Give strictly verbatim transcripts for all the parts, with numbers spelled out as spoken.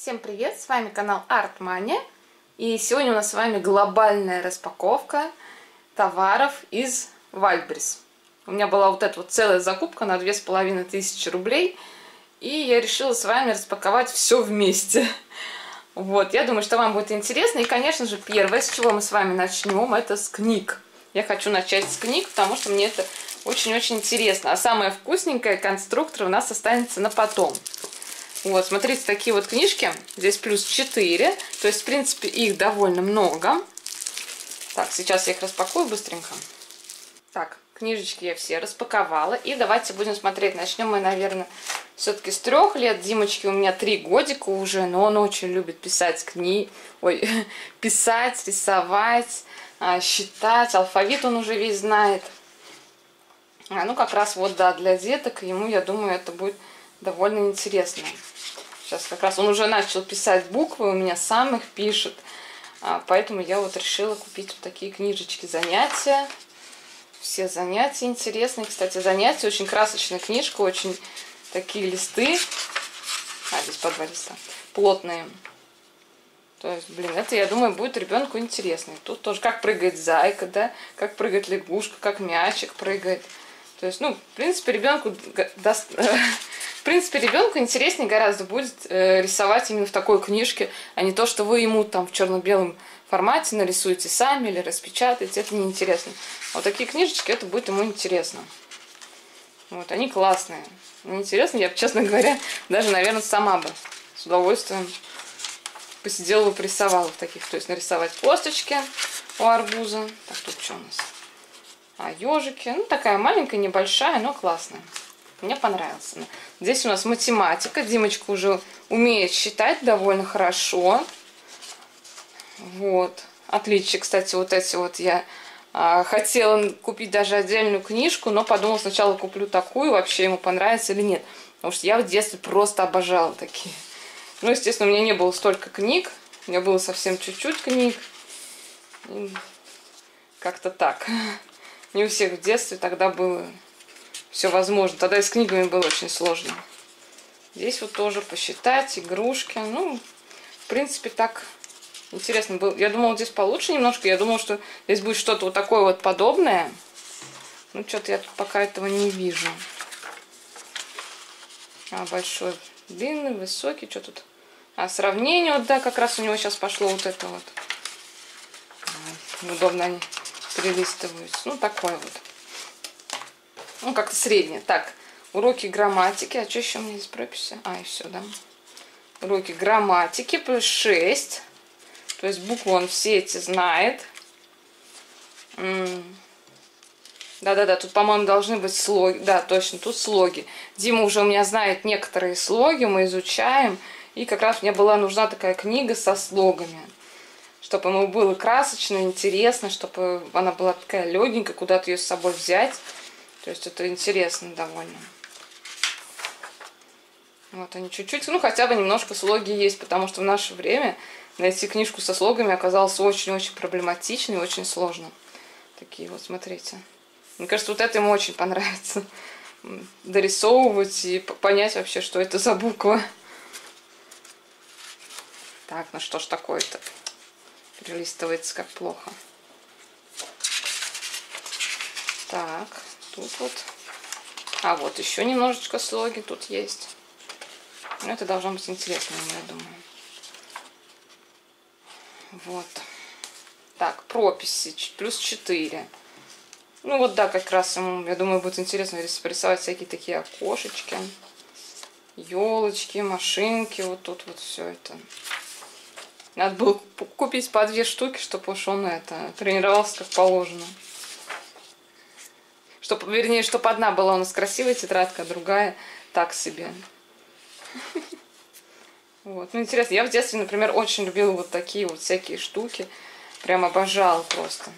Всем привет! С вами канал Art-Mania. И сегодня у нас с вами глобальная распаковка товаров из Wildberries. У меня была вот эта вот целая закупка на две с половиной тысячи рублей. И я решила с вами распаковать все вместе. Вот, я думаю, что вам будет интересно. И, конечно же, первое, с чего мы с вами начнем, это с книг. Я хочу начать с книг, потому что мне это очень-очень интересно. А самое вкусненькое, конструктор, у нас останется на потом. Вот, смотрите, такие вот книжки. Здесь плюс четыре. То есть, в принципе, их довольно много. Так, сейчас я их распакую быстренько. Так, книжечки я все распаковала. И давайте будем смотреть. Начнем мы, наверное, все-таки с трех лет. Димочке у меня три годика уже, но он очень любит писать книги. Ой, писать, рисовать, считать. Алфавит он уже весь знает. А, ну, как раз вот, да, для деток. Ему, я думаю, это будет довольно интересно. Сейчас как раз он уже начал писать буквы, у меня сам их пишет. Поэтому я вот решила купить вот такие книжечки занятия. Все занятия интересные. Кстати, занятия, очень красочная книжка, очень такие листы. А, здесь по два листа. Плотные. То есть, блин, это, я думаю, будет ребенку интересно. Тут тоже как прыгает зайка, да, как прыгает лягушка, как мячик прыгает. То есть, ну, в принципе, ребенку даст... В принципе, ребенку интереснее гораздо будет э, рисовать именно в такой книжке, а не то, что вы ему там в черно-белом формате нарисуете сами или распечатаете. Это неинтересно. А вот такие книжечки, это будет ему интересно. Вот, они классные. Мне интересно, я, честно говоря, даже, наверное, сама бы с удовольствием посидела бы, порисовала в таких. То есть нарисовать косточки у арбуза. Так, тут что у нас? А, ежики. Ну, такая маленькая, небольшая, но классная. Мне понравился. Здесь у нас математика. Димочка уже умеет считать довольно хорошо. Вот. Отличие, кстати, вот эти вот я а, хотела купить даже отдельную книжку, но подумала, сначала куплю такую, вообще ему понравится или нет. Потому что я в детстве просто обожала такие. Ну, естественно, у меня не было столько книг. У меня было совсем чуть-чуть книг. Как-то так. Не у всех в детстве тогда было... Все возможно. Тогда и с книгами было очень сложно. Здесь вот тоже посчитать, игрушки. Ну, в принципе, так интересно было. Я думала, здесь получше немножко. Я думала, что здесь будет что-то вот такое вот подобное. Ну, что-то я тут пока этого не вижу. А, большой, длинный, высокий. Что тут? А, сравнение. Вот, да, как раз у него сейчас пошло вот это вот. Удобно они перелистываются. Ну, такое вот. Ну, как-то среднее. Так, уроки грамматики. А что еще у меня здесь прописи? А, и все, да. Уроки грамматики плюс шесть. То есть буквы он все эти знает. Да-да-да, тут, по-моему, должны быть слоги. Да, точно, тут слоги. Дима уже у меня знает некоторые слоги, мы изучаем. И как раз мне была нужна такая книга со слогами. Чтобы ему было красочно, интересно, чтобы она была такая легенькая, куда-то ее с собой взять. То есть это интересно довольно. Вот они чуть-чуть, ну хотя бы немножко слоги есть, потому что в наше время найти книжку со слогами оказалось очень-очень проблематично и очень сложно. Такие вот, смотрите. Мне кажется, вот это ему очень понравится. Дорисовывать и понять вообще, что это за буква. Так, ну что ж такое-то? Перелистывается как плохо. Так. Тут вот. А вот еще немножечко слоги тут есть. Ну, это должно быть интересно, я думаю. Вот. Так, прописи. Плюс четыре. Ну вот, да, как раз ему, я думаю, будет интересно рисовать всякие такие окошечки. Елочки, машинки. Вот тут вот все это. Надо было купить по две штуки, чтобы уж он это тренировался как положено. Чтобы, вернее, чтобы одна была у нас красивая тетрадка, а другая так себе. Вот. Ну, интересно, я в детстве, например, очень любила вот такие вот всякие штуки. Прям обожала просто.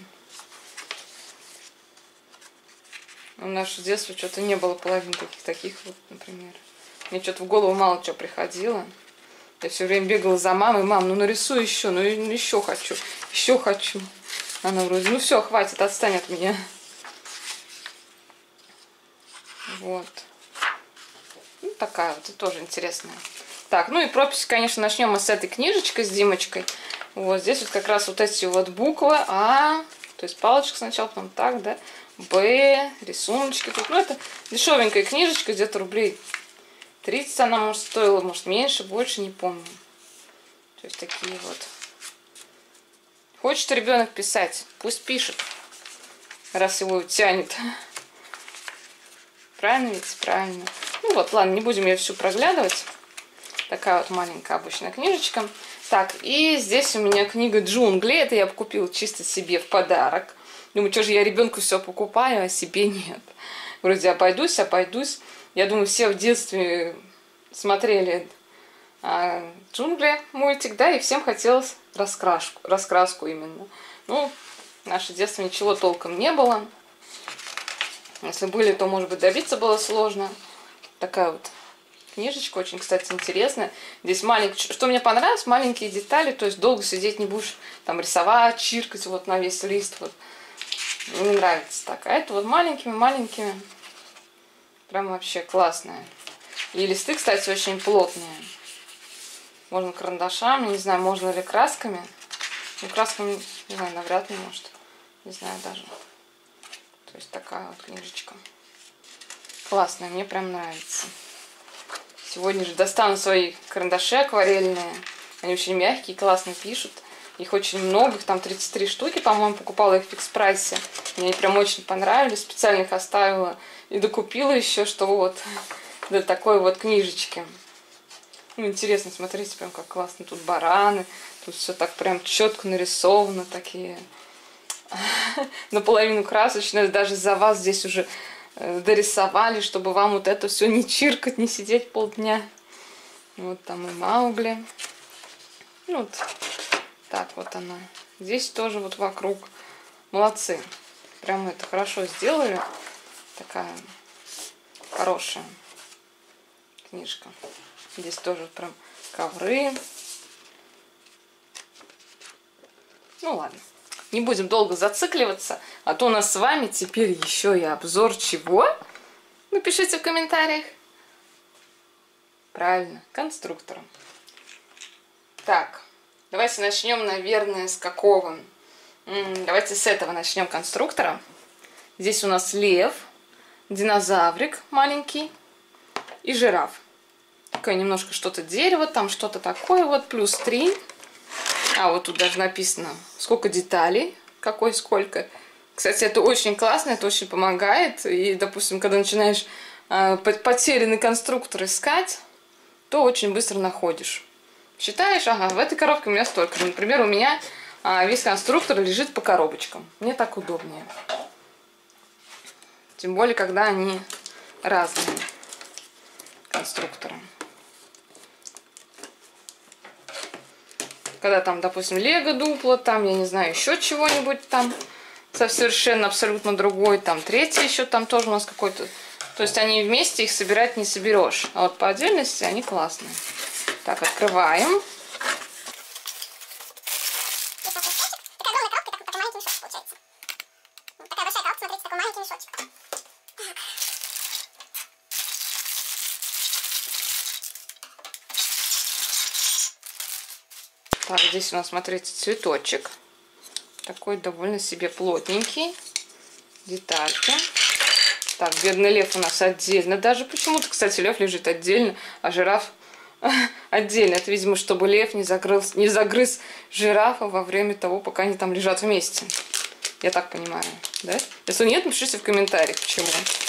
В наше детство что-то не было половины таких, таких вот, например. Мне что-то в голову мало чего приходило. Я все время бегала за мамой. Мам, ну нарисуй еще, ну еще хочу, еще хочу. Она вроде, ну все, хватит, отстань от меня. Вот. Ну, такая вот, тоже интересная. Так, ну и пропись, конечно, начнем мы с этой книжечкой, с Димочкой. Вот здесь вот как раз вот эти вот буквы А, то есть палочка сначала, потом так, да, Б, рисуночки тут. Ну, это дешевенькая книжечка, где-то рублей тридцать она, может, стоила, может, меньше, больше, не помню. То есть такие вот. Хочет ребенок писать, пусть пишет, раз его тянет. Правильно ведь? Правильно. Ну вот, ладно, не будем ее всю проглядывать. Такая вот маленькая обычная книжечка. Так, и здесь у меня книга «Джунгли». Это я купила чисто себе в подарок. Думаю, что же я ребенку все покупаю, а себе нет. Вроде обойдусь, обойдусь. Я думаю, все в детстве смотрели а, «Джунгли» мультик, да, и всем хотелось раскраску, раскраску именно. Ну, в наше детство ничего толком не было. Если были, то, может быть, добиться было сложно. Такая вот книжечка, очень, кстати, интересная. Здесь маленькие, что мне понравилось, маленькие детали, то есть долго сидеть не будешь, там рисовать, чиркать вот на весь лист. Вот. Мне нравится так. А это вот маленькими-маленькими. Прям вообще классная. И листы, кстати, очень плотные. Можно карандашами, не знаю, можно ли красками. Ну, красками, не знаю, навряд ли, может. Не знаю даже. То есть такая вот книжечка. Классная, мне прям нравится. Сегодня же достану свои карандаши акварельные. Они очень мягкие, классно пишут. Их очень много, их там тридцать три штуки, по-моему, покупала их в Фикс Прайсе. Мне они прям очень понравились, специально их оставила. И докупила еще, что вот до такой вот книжечки. Ну, интересно, смотрите, прям как классно. Тут бараны, тут все так прям четко нарисовано, такие наполовину красочные. Даже за вас здесь уже дорисовали, чтобы вам вот это все не чиркать, не сидеть полдня. Вот там и Маугли. Ну, вот так вот она. Здесь тоже вот вокруг. Молодцы. Прям это хорошо сделали. Такая хорошая книжка. Здесь тоже прям ковры. Ну ладно. Не будем долго зацикливаться, а то у нас с вами теперь еще и обзор чего? Напишите в комментариях. Правильно, конструктора. Так, давайте начнем, наверное, с какого? Давайте с этого начнем конструктора. Здесь у нас лев, динозаврик маленький и жираф. Такое немножко что-то дерево, там что-то такое вот, плюс три. А, вот тут даже написано, сколько деталей, какой сколько. Кстати, это очень классно, это очень помогает. И, допустим, когда начинаешь э, потерянный конструктор искать, то очень быстро находишь. Считаешь, ага, в этой коробке у меня столько. Например, у меня э, весь конструктор лежит по коробочкам. Мне так удобнее. Тем более, когда они разные конструкторы. Когда там, допустим, Лего дупло, там, я не знаю, еще чего-нибудь там совершенно абсолютно другой, там третий еще там тоже у нас какой-то. То есть они вместе их собирать не соберешь. А вот по отдельности они классные. Так, открываем. Так, здесь у нас, смотрите, цветочек. Такой довольно себе плотненький. Детальки. Так, бедный лев у нас отдельно. Даже почему-то, кстати, лев лежит отдельно, а жираф отдельно. Это, видимо, чтобы лев не загрыз, не загрыз жирафа во время того, пока они там лежат вместе. Я так понимаю, да? Если нет, напишите в комментариях, почему.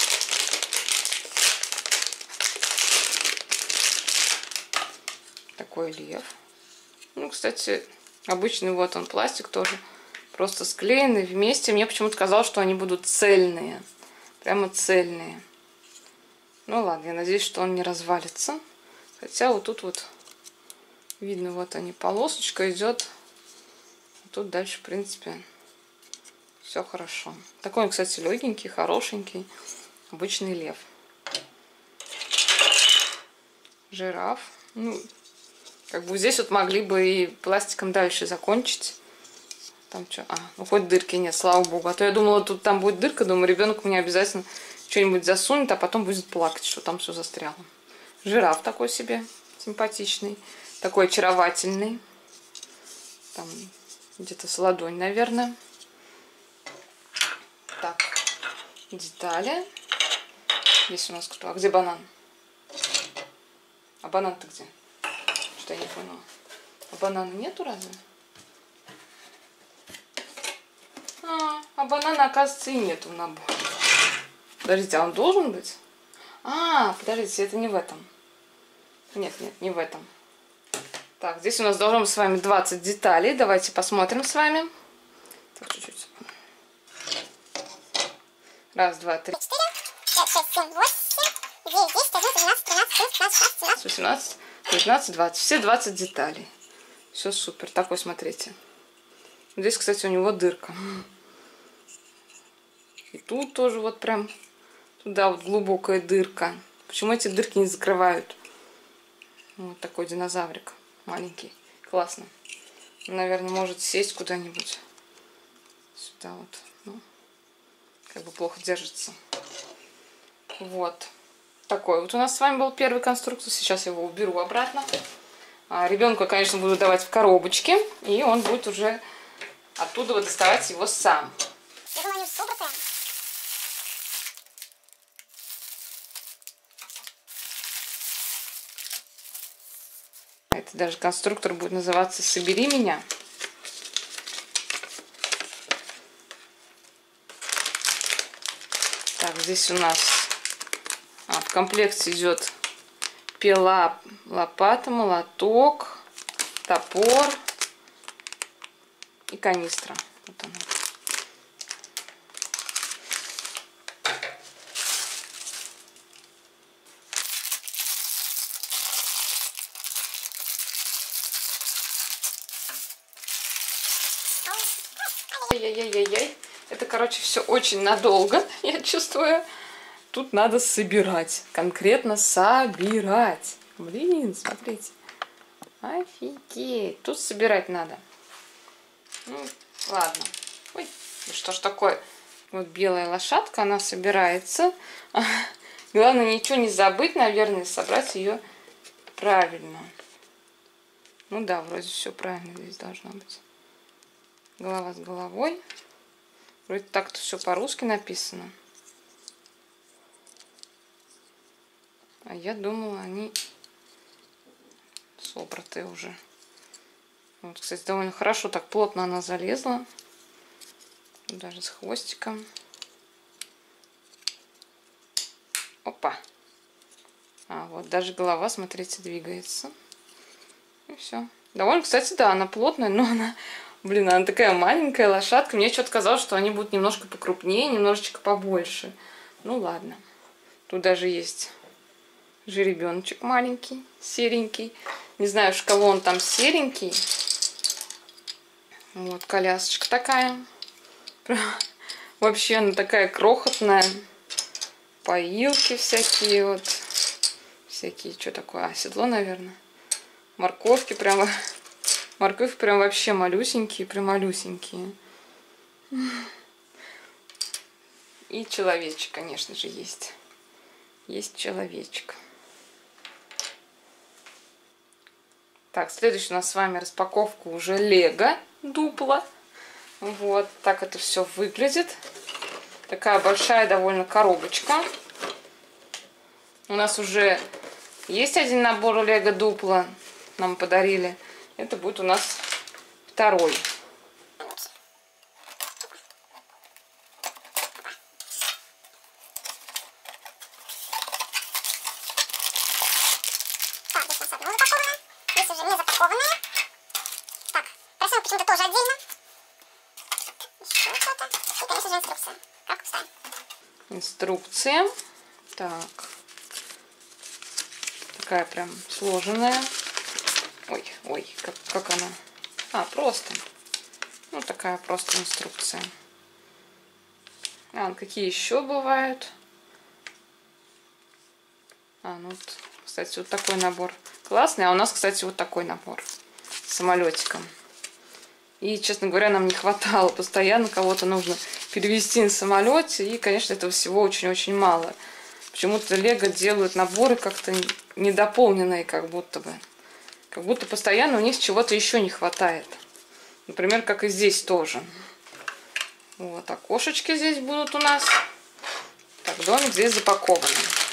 Такой лев. Ну, кстати, обычный вот он пластик тоже просто склеенный вместе. Мне почему-то казалось, что они будут цельные. Прямо цельные. Ну ладно, я надеюсь, что он не развалится. Хотя вот тут вот видно, вот они, полосочка идет. А тут дальше, в принципе, все хорошо. Такой он, кстати, легенький, хорошенький. Обычный лев. Жираф. Ну, как бы здесь вот могли бы и пластиком дальше закончить. Там что? А, ну хоть дырки нет, слава богу. А то я думала, тут там будет дырка. Думаю, ребенок у меня обязательно что-нибудь засунет, а потом будет плакать, что там все застряло. Жираф такой себе. симпатичный, такой очаровательный. Там где-то с ладонь, наверное. Так, детали. Здесь у нас кто? А где банан? А банан-то где? Что я не поняла. А банана нету разве? А, а банана, оказывается, и нету в наборе. Подождите, а он должен быть? А, подождите, это не в этом. Нет, нет, не в этом. Так, здесь у нас должно быть с вами двадцать деталей. Давайте посмотрим с вами. Так, чуть-чуть. Раз, два, три. четыре, пять, шесть, семь, восемь, девять, десять, одиннадцать, двенадцать, тринадцать, четырнадцать, пятнадцать, восемнадцать, девятнадцать, двадцать. Все двадцать деталей. Все супер. Такой, смотрите. Здесь, кстати, у него дырка. И тут тоже вот прям туда вот глубокая дырка. Почему эти дырки не закрывают? Вот такой динозаврик. Маленький. Классно. Наверное, может сесть куда-нибудь. Сюда вот. Ну, как бы плохо держится. Вот. Такой вот у нас с вами был первый конструктор. Сейчас я его уберу обратно. А, ребенку, конечно, буду давать в коробочке. И он будет уже оттуда вот доставать его сам. Я думаю, они собраны. Это даже конструктор будет называться «Собери меня». Так, здесь у нас а, в комплекте идет пила, лопата, молоток, топор и канистра. Вот она. Ай-яй-яй-яй. Это, короче, все очень надолго, я чувствую. Тут надо собирать. Конкретно собирать. Блин, смотрите. Офигеть. Тут собирать надо. Ну, ладно. Ой, да что ж такое? Вот белая лошадка, она собирается. Главное, ничего не забыть, наверное, собрать ее правильно. Ну да, вроде все правильно здесь должно быть. Голова с головой. Вроде так-то все по-русски написано. А я думала, они собраты уже. Вот, кстати, довольно хорошо, так плотно она залезла. Даже с хвостиком. Опа. А, вот даже голова, смотрите, двигается. И все. Довольно, кстати, да, она плотная, но она... Блин, она такая маленькая лошадка. Мне что-то казалось, что они будут немножко покрупнее, немножечко побольше. Ну ладно. Тут даже есть жеребеночек маленький, серенький. Не знаю, уж кого он там серенький. Вот, колясочка такая. Вообще она такая крохотная. Поилки всякие вот. Всякие, что такое? А, седло, наверное. Морковки прямо... Морковь прям вообще малюсенькие, прям малюсенькие. И человечек, конечно же, есть. Есть человечек. Так, следующая у нас с вами распаковка уже Лего Дупло. Вот так это все выглядит. Такая большая довольно коробочка. У нас уже есть один набор Лего Дупло. Нам подарили. Это будет у нас второй. Так, здесь у нас одно запаковано. Здесь уже не запакованное. Так, поросенок почему-то тоже отдельно. Еще что-то. И, конечно же, инструкция. Как вставим. Инструкция. Так. Такая прям сложенная. Ой, ой, как, как она? А, просто. Ну, такая просто инструкция. А, какие еще бывают? А, ну, вот, кстати, вот такой набор. Классный. А у нас, кстати, вот такой набор. С самолетиком. И, честно говоря, нам не хватало. Постоянно кого-то нужно перевезти на самолете. И, конечно, этого всего очень-очень мало. Почему-то Лего делают наборы как-то недополненные как будто бы. Как будто постоянно у них чего-то еще не хватает. Например, как и здесь тоже. Вот, окошечки здесь будут у нас. Так, домик здесь запакован.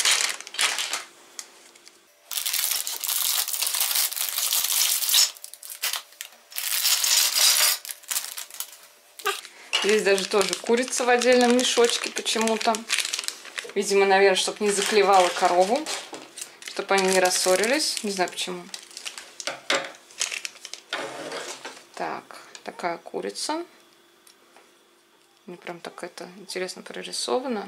Здесь даже тоже курица в отдельном мешочке почему-то. Видимо, наверное, чтобы не заклевала корову. Чтобы они не рассорились. Не знаю почему. Так, такая курица. Мне прям так это интересно прорисовано.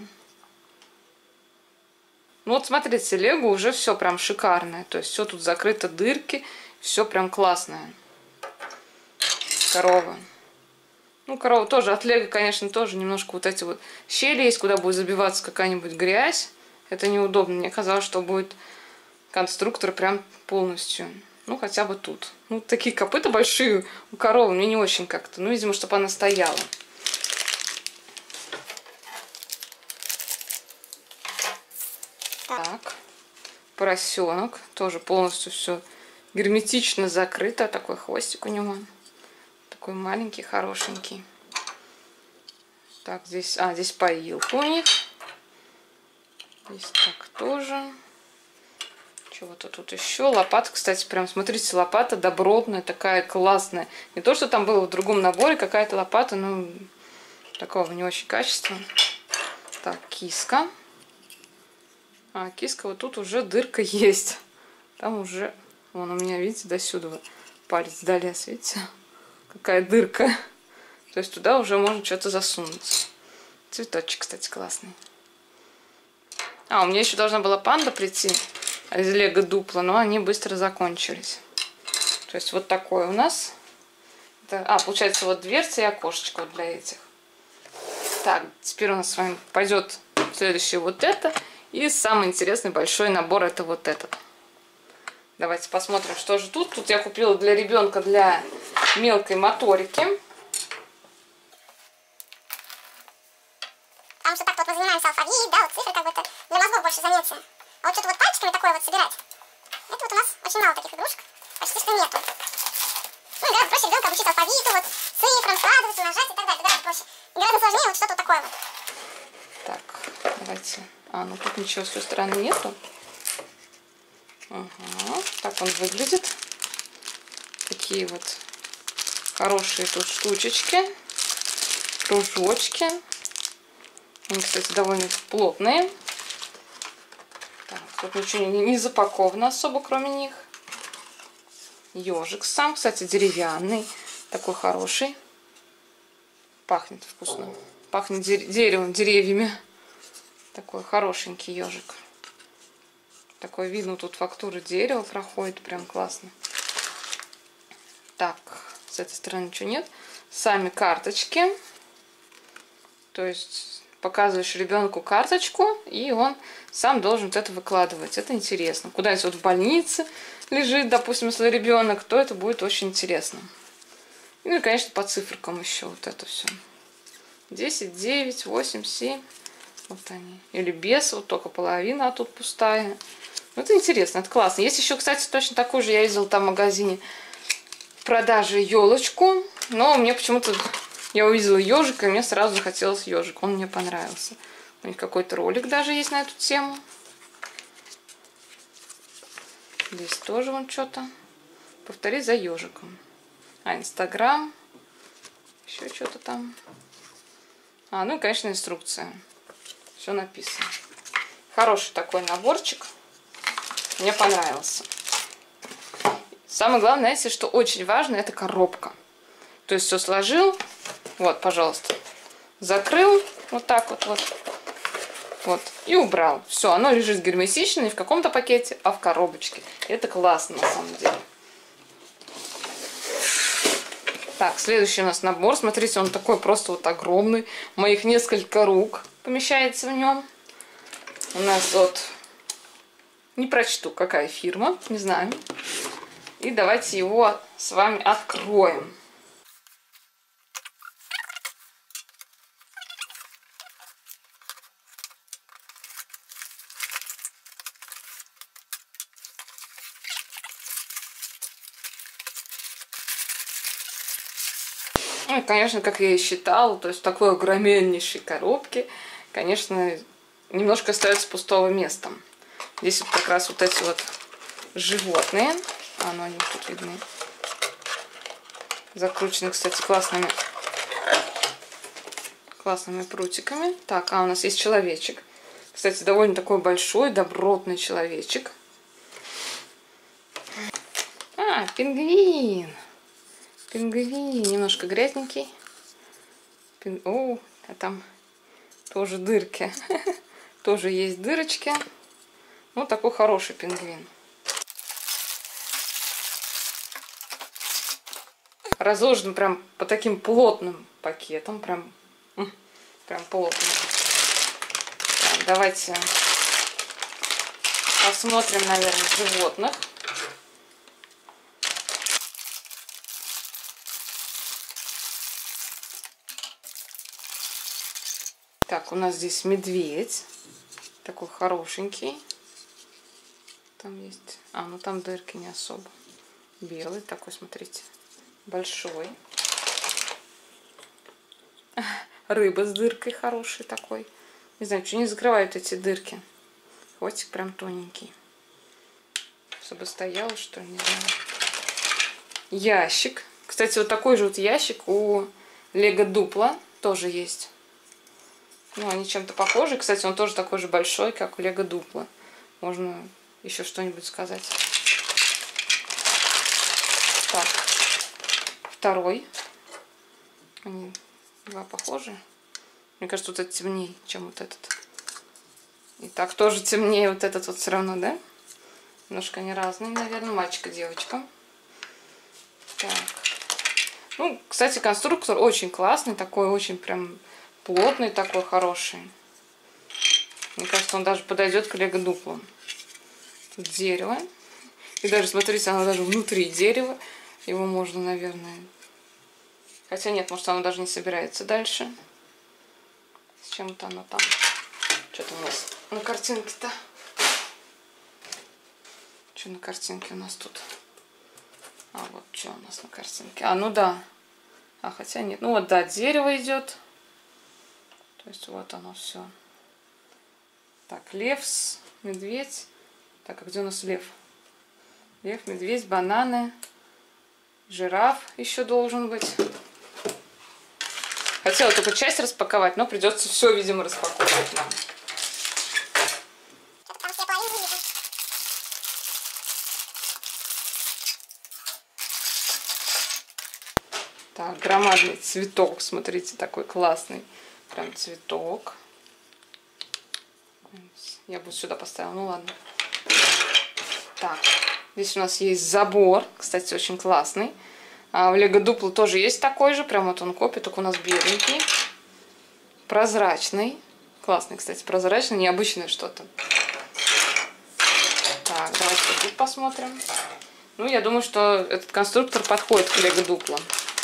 Ну вот смотрите, лего уже все прям шикарное. То есть все тут закрыто, дырки. Все прям классное. Корова. Ну, корова тоже от лего, конечно, тоже немножко вот эти вот щели есть, куда будет забиваться какая-нибудь грязь. Это неудобно. Мне казалось, что будет конструктор прям полностью. Ну, хотя бы тут. Ну, такие копыта большие у коровы. Мне не очень как-то. Ну, видимо, чтобы она стояла. Так. Поросенок. Тоже полностью все герметично закрыто. Такой хвостик у него. Такой маленький, хорошенький. Так, здесь... А, здесь поилка у них. Здесь так тоже. Чего-то тут еще. Лопата, кстати, прям, смотрите, лопата добротная, такая классная. Не то, что там было в другом наборе какая-то лопата, но такого не очень качества. Так, киска. А, киска, вот тут уже дырка есть. Там уже... Вон у меня, видите, до сюда палец долез, видите? Какая дырка. То есть туда уже можно что-то засунуть. Цветочек, кстати, классный. А, у меня еще должна была панда прийти из лего дупла, но они быстро закончились. То есть вот такой у нас. Это, а, получается, вот дверца и окошечко вот для этих. Так, теперь у нас с вами пойдет следующее вот это. И самый интересный большой набор это вот этот. Давайте посмотрим, что же тут. Тут я купила для ребенка для мелкой моторики. Потому что так вот мы занимаемся алфавит, да, вот цифры, как бы это для мозгов больше занятия. А вот что-то вот пальчиками такое вот собирать, это вот у нас очень мало таких игрушек, почти что нету. Ну, гораздо проще ребенка обучить алфавиту, вот цифрам, складывать, умножать и так далее, гораздо проще. И гораздо сложнее вот что-то такое вот. Так, давайте. А, ну тут ничего с той стороны нету. Ага, так он выглядит. Такие вот хорошие тут штучечки, кружочки. Они, кстати, довольно плотные. Так, тут ничего не, не запаковано особо, кроме них. Ежик сам, кстати, деревянный, такой хороший. Пахнет вкусно. Пахнет деревом, деревьями. Такой хорошенький ежик. Такой видно, тут фактура дерева проходит, прям классно. Так, с этой стороны ничего нет. Сами карточки. То есть показываешь ребенку карточку, и он сам должен вот это выкладывать. Это интересно. Куда-нибудь вот в больнице лежит, допустим, если ребенок, то это будет очень интересно. Ну и, конечно, по циферкам еще вот это все. десять, девять, восемь, семь. Вот они. Или без, вот только половина, а тут пустая. Ну, это интересно, это классно. Есть еще, кстати, точно такой же. Я видела там в магазине в продаже елочку. Но мне почему-то... Я увидела ежика, и мне сразу захотелось ежик. Он мне понравился. У них какой-то ролик даже есть на эту тему. Здесь тоже вон что-то. Повтори за ежиком. А, Инстаграм. Еще что-то там. А, ну и, конечно, инструкция. Все написано. Хороший такой наборчик. Мне понравился. Самое главное, знаете, что очень важно, это коробка. То есть все сложил. Вот, пожалуйста. Закрыл. Вот так вот. Вот. Вот. И убрал. Все, оно лежит герметично не в каком-то пакете, а в коробочке. Это классно на самом деле. Так, следующий у нас набор. Смотрите, он такой просто вот огромный. Моих несколько рук помещается в нем. У нас вот... Не прочту, какая фирма. Не знаю. И давайте его с вами откроем. Ну и, конечно, как я и считала, то есть в такой огромнейшей коробке, конечно, немножко остается пустого места. Здесь вот как раз вот эти вот животные, а ну они тут видны, закручены, кстати, классными, классными прутиками. Так, а у нас есть человечек. Кстати, довольно такой большой, добротный человечек. А, пингвин. Пингвин. Немножко грязненький. Пин... О, а там тоже дырки. Тоже есть дырочки. Ну, такой хороший пингвин. Разложен прям по таким плотным пакетам. Прям, прям плотным. Так, давайте посмотрим, наверное, животных. Так, у нас здесь медведь. Такой хорошенький. Там есть... А, ну там дырки не особо. Белый такой, смотрите. Большой. Рыба с дыркой хороший такой. Не знаю, что не закрывают эти дырки. Хвостик прям тоненький. Чтобы стоял, что ли, не знаю. Ящик. Кстати, вот такой же вот ящик у Лего Дупло тоже есть. Ну, они чем-то похожи. Кстати, он тоже такой же большой, как у Лего Дупло. Можно еще что-нибудь сказать. Так. Второй. Они два похожи. Мне кажется, вот этот темнее, чем вот этот. И так тоже темнее вот этот вот все равно, да? Немножко они разные, наверное. Мальчик и девочка. Так. Ну, кстати, конструктор очень классный. Такой очень прям плотный, такой хороший. Мне кажется, он даже подойдет к Лего Дупло. Тут дерево. И даже, смотрите, оно даже внутри дерева. Его можно, наверное... Хотя нет, может, оно даже не собирается дальше. С чем-то оно там. Что-то у нас на картинке-то. Что на картинке у нас тут? А вот что у нас на картинке. А, ну да. А, хотя нет. Ну вот, да, дерево идет. То есть вот оно все. Так, лев, медведь. Так, а где у нас лев? Лев, медведь, бананы. Жираф еще должен быть. Хотела только часть распаковать, но придется все, видимо, распаковывать нам. Так, громадный цветок, смотрите, такой классный. Прям цветок. Я бы сюда поставила, ну ладно. Так, здесь у нас есть забор, кстати, очень классный. А в Лего Дупло тоже есть такой же, прям вот он копия, только у нас беленький. Прозрачный. Классный, кстати, прозрачный, необычное что-то. Так, давайте тут посмотрим. Ну, я думаю, что этот конструктор подходит к Лего Дупло.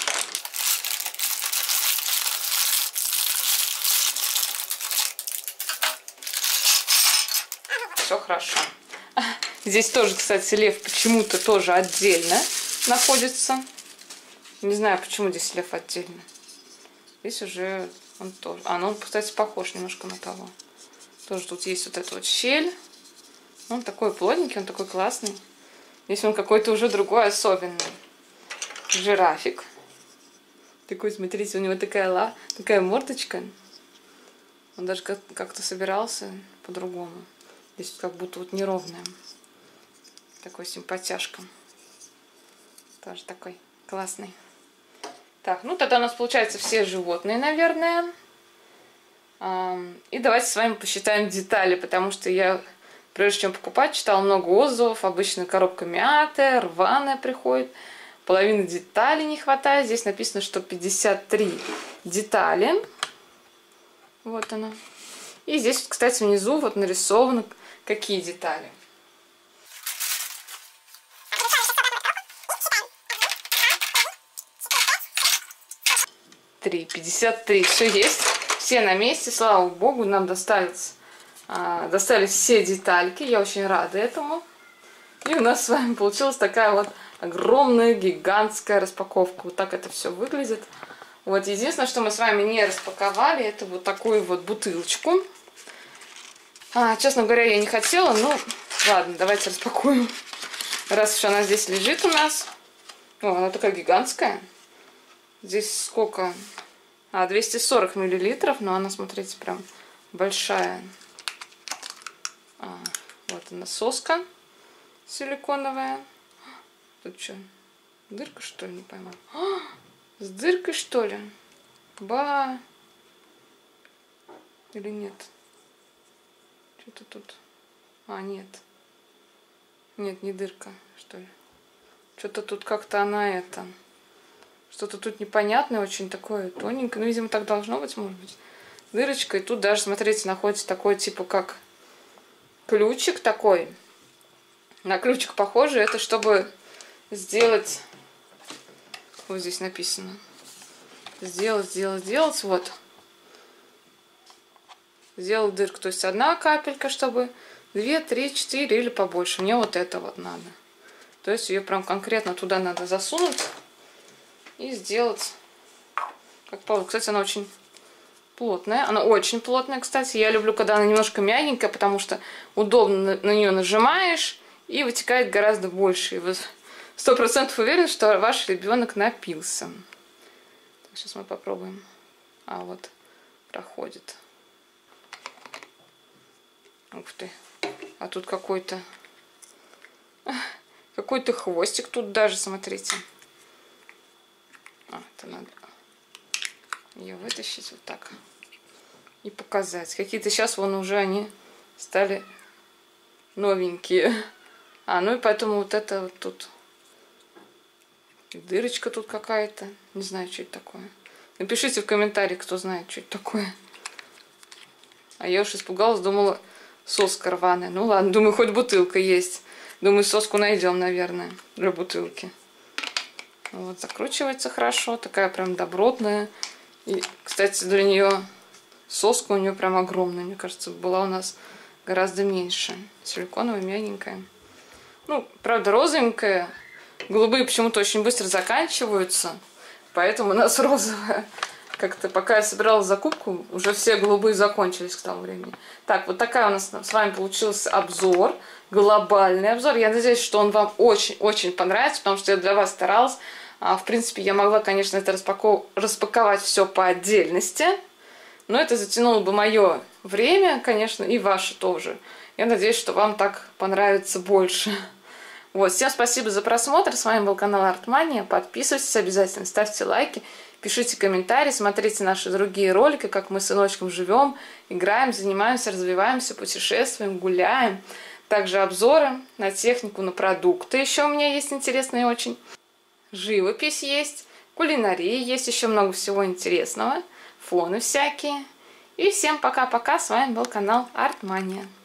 Все хорошо. Здесь тоже, кстати, лев почему-то тоже отдельно находится. Не знаю, почему здесь лев отдельно. Здесь уже он тоже. А, ну он, кстати, похож немножко на того. Тоже тут есть вот эта вот щель. Он такой плотненький, он такой классный. Здесь он какой-то уже другой, особенный. Жирафик. Такой, смотрите, у него такая, ла, такая мордочка. Он даже как-то собирался по-другому. Здесь как будто вот неровная. Такой симпатяшка. Тоже такой классный. Так, ну тогда у нас получается все животные, наверное. И давайте с вами посчитаем детали, потому что я, прежде чем покупать, читала много отзывов. Обычно коробка мятая, рваная приходит. Половины деталей не хватает. Здесь написано, что пятьдесят три детали. Вот она. И здесь, кстати, внизу вот нарисовано, какие детали. три, пятьдесят три. Все есть. Все на месте. Слава богу, нам достались, а, достались все детальки. Я очень рада этому. И у нас с вами получилась такая вот огромная, гигантская распаковка. Вот так это все выглядит. Вот, единственное, что мы с вами не распаковали, это вот такую вот бутылочку. А, честно говоря, я не хотела, ну, ладно, давайте распакуем. Раз уж она здесь лежит у нас. О, она такая гигантская. Здесь сколько? А, двести сорок миллилитров, но она, смотрите, прям большая. А, вот она, соска силиконовая. Тут что, дырка, что ли, не пойму. А, с дыркой, что ли? Ба! Или нет? Что-то тут... А, нет. Нет, не дырка, что ли. Что-то тут как-то она это... Что-то тут непонятное, очень такое тоненькое. Ну, видимо, так должно быть, может быть. Дырочка. И тут даже, смотрите, находится такой, типа, как ключик такой. На ключик похоже. Это чтобы сделать... Вот здесь написано. Сделать, сделать, сделать. Вот. Сделал дырку. То есть одна капелька, чтобы две, три, четыре или побольше. Мне вот это вот надо. То есть ее прям конкретно туда надо засунуть. И сделать, как положено. Кстати, она очень плотная. Она очень плотная, кстати. Я люблю, когда она немножко мягенькая, потому что удобно на нее нажимаешь и вытекает гораздо больше. И вы сто процентов уверены, что ваш ребенок напился. Так, сейчас мы попробуем. А вот проходит. Ух ты. А тут какой-то какой-то хвостик тут даже, смотрите. А, это надо ее вытащить вот так и показать. Какие-то сейчас вон уже они стали новенькие. А, ну и поэтому вот это вот тут дырочка тут какая-то. Не знаю, что это такое. Напишите в комментариях, кто знает, что это такое. А я уж испугалась, думала, соска рваная. Ну ладно, думаю, хоть бутылка есть. Думаю, соску найдем, наверное, для бутылки. Вот, закручивается хорошо, такая прям добротная. И, кстати, для нее соска у нее прям огромная. Мне кажется, была у нас гораздо меньше. Силиконовая, мягенькая. Ну, правда, розовенькая. Голубые почему-то очень быстро заканчиваются. Поэтому у нас розовая. Как-то пока я собирала закупку, уже все голубые закончились к тому времени. Так, вот такая у нас с вами получился обзор. Глобальный обзор. Я надеюсь, что он вам очень-очень понравится, потому что я для вас старалась. В принципе, я могла, конечно, это распаков... распаковать все по отдельности, но это затянуло бы мое время, конечно, и ваше тоже. Я надеюсь, что вам так понравится больше. Вот, всем спасибо за просмотр. С вами был канал Артмания. Подписывайтесь обязательно, ставьте лайки, пишите комментарии, смотрите наши другие ролики, как мы с сыночком живем, играем, занимаемся, развиваемся, путешествуем, гуляем. Также обзоры на технику, на продукты еще у меня есть интересные очень. Живопись есть, кулинария есть, еще много всего интересного, фоны всякие. И всем пока-пока, с вами был канал Артмания.